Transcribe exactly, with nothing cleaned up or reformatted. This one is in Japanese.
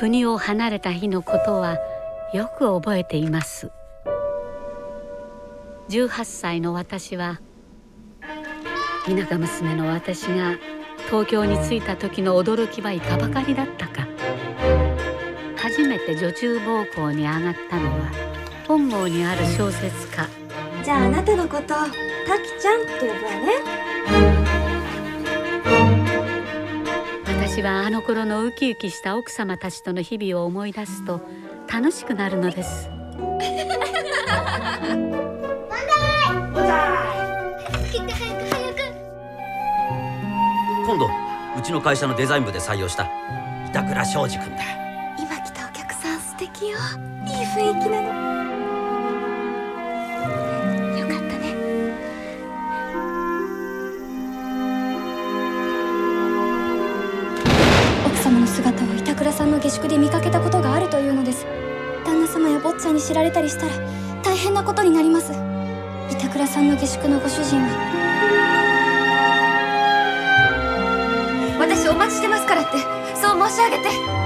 国を離れた日のことはよく覚えています。じゅうはっさいの私は田舎娘の私が東京に着いた時の驚きはいかばかりだったか。初めて女中奉公に上がったのは本郷にある小説家。 じゃああなたのことタキちゃんって呼ぶわね。 私はあの頃のウキウキした奥様たちとの日々を思い出すと楽しくなるのです。 今度うちの会社のデザイン部で採用した板倉庄司君だ。 今来たお客さん素敵よ。いい雰囲気なの。よかったね。奥様の姿を板倉さんの下宿で見かけたことがあるというのです。旦那様や坊ちゃんに知られたりしたら大変なことになります。板倉さんの下宿のご主人は私お待ちしてますからってそう申し上げて。